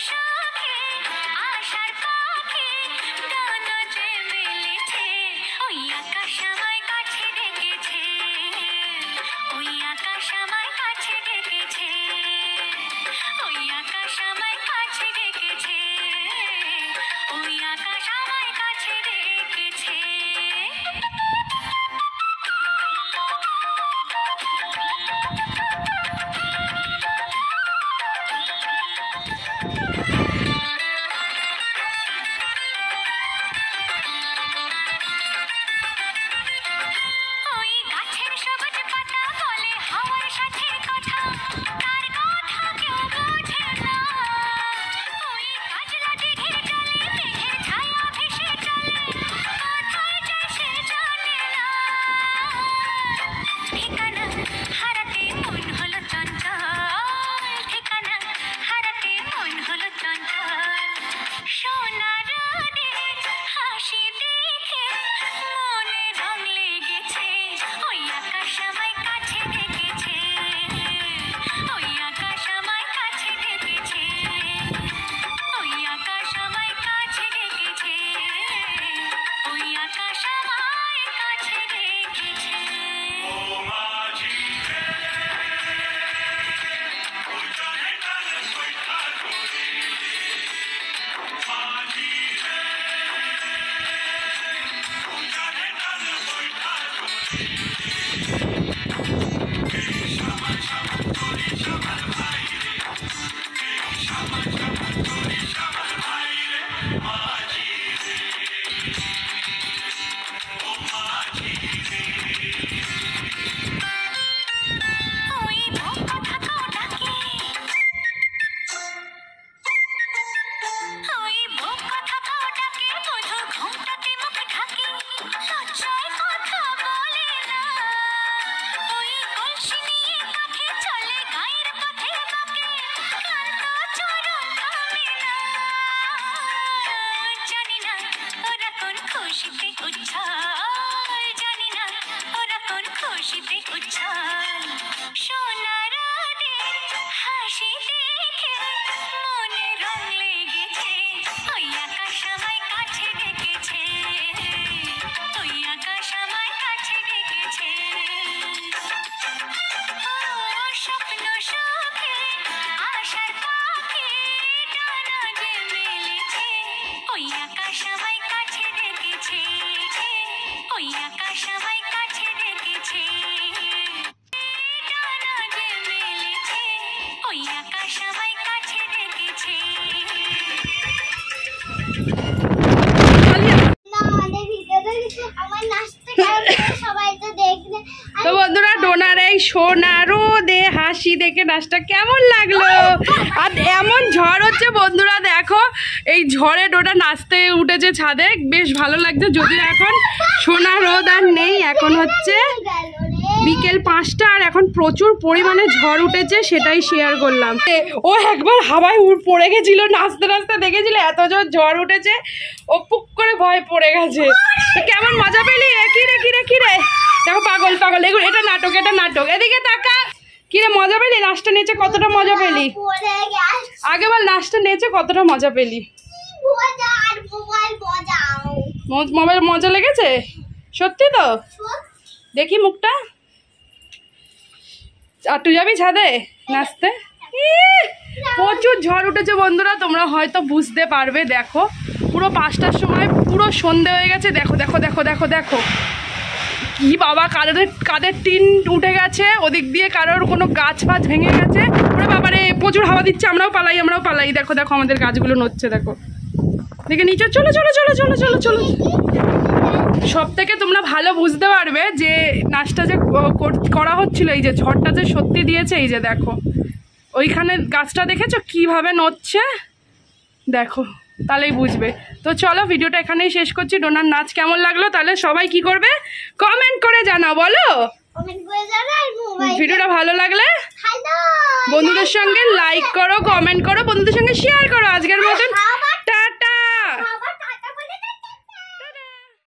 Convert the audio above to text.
তো বন্ধুরা ডোনার এই সোনা রোদে হাসি দেখে নাচটা কেমন লাগলো। আর এমন ঝড় হচ্ছে বন্ধুরা, দেখো এই ঝড়ে ডোনা নাচতে উঠেছে ছাদে, বেশ ভালো লাগছে। যদিও এখন সোনা রোদ আর নেই, এখন হচ্ছে বিকেল 5টা আর এখন প্রচুর পরিমাণে ঝড় উঠেছে, সেটাই শেয়ার করলাম। ও একবার হাওয়ায় পড়ে গেছিল নাচতে নাচতে, দেখেছিল এত জোর ঝড় উঠেছে, ও পুক করে ভয় পড়ে গেছে। কেমন মজা পেলি? কিরে কিরে কিরে, দেখো পাগল পাগল, এগুলো এটা নাটক, এটা নাটক। এদিকে তাকা, কিরে মজা পেলি? নাচটা নেচে কতটা মজা পেলি? আগে বল নাচটা নেচে কতটা মজা পেলি? মোবাইল মজা লেগেছে সত্যি তো? দেখি মুখটা। আর তুই যাবি ছাদে নাচতে? প্রচুর ঝড় উঠেছে বন্ধুরা, তোমরা হয়তো বুঝতে পারবে। দেখো পুরো 5টার সময় পুরো সন্ধে হয়ে গেছে। দেখো দেখো দেখো দেখো দেখো কি বাবা, কাদের টিন উঠে গেছে, ওদিক দিয়ে কারোর কোনো গাছ ফাছ ভেঙে গেছে। ওরে বাবারে প্রচুর হাওয়া দিচ্ছে, আমরাও পালাই। দেখো দেখো আমাদের গাছগুলো নড়ছে, দেখো দেখে নিচে। চলো চলো চলো চলো চলো চলো। সব থেকে তোমরা ভালো বুঝতে পারবে যে নাচটা যে করা হচ্ছিল, এই যে ঝড়টা যে সত্যি দিয়েছে। এই যে দেখো ওইখানে গাছটা দেখেছো কিভাবে নড়ছে, দেখো তাহলেই বুঝবে। তো চলো ভিডিওটা এখানেই শেষ করছি। ডোনার নাচ কেমন লাগলো তাহলে সবাই কি করবে, কমেন্ট করে জানাও, বলো। ভিডিওটা ভালো লাগলে বন্ধুদের সঙ্গে লাইক করো, কমেন্ট করো, বন্ধুদের সঙ্গে শেয়ার করো। আজকের মতন